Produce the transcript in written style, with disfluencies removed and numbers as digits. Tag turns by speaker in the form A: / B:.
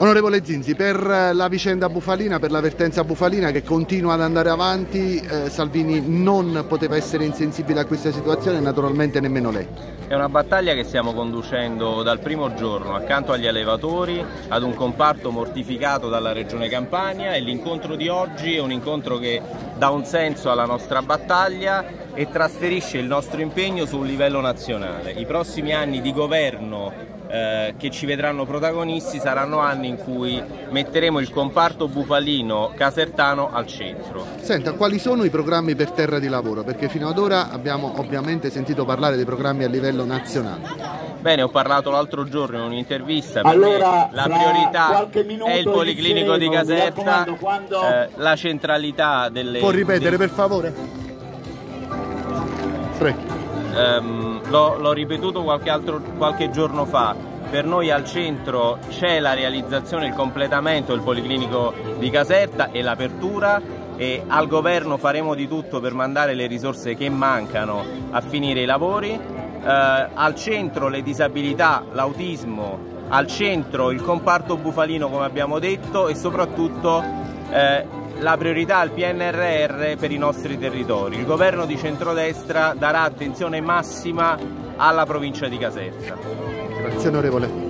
A: Onorevole Zinzi, per la vicenda Bufalina, per la vertenza Bufalina che continua ad andare avanti, Salvini non poteva essere insensibile a questa situazione e naturalmente nemmeno lei.
B: È una battaglia che stiamo conducendo dal primo giorno accanto agli allevatori, ad un comparto mortificato dalla Regione Campania, e l'incontro di oggi è un incontro che dà un senso alla nostra battaglia e trasferisce il nostro impegno su un livello nazionale. I prossimi anni di governo che ci vedranno protagonisti saranno anni in cui metteremo il comparto bufalino casertano al centro.
A: Senta, quali sono i programmi per terra di lavoro? Perché fino ad ora abbiamo ovviamente sentito parlare dei programmi a livello nazionale.
B: Bene, ho parlato l'altro giorno in un'intervista, per me la priorità è il Policlinico di Caserta, la centralità delle...
A: Può ripetere per favore? Prego.
B: L'ho ripetuto qualche giorno fa, per noi al centro c'è la realizzazione, il completamento del Policlinico di Caserta e l'apertura, e al governo faremo di tutto per mandare le risorse che mancano a finire i lavori. Al centro le disabilità, l'autismo, al centro il comparto bufalino come abbiamo detto, e soprattutto la priorità al PNRR per i nostri territori. Il governo di centrodestra darà attenzione massima alla provincia di Caserta.
A: Grazie onorevole.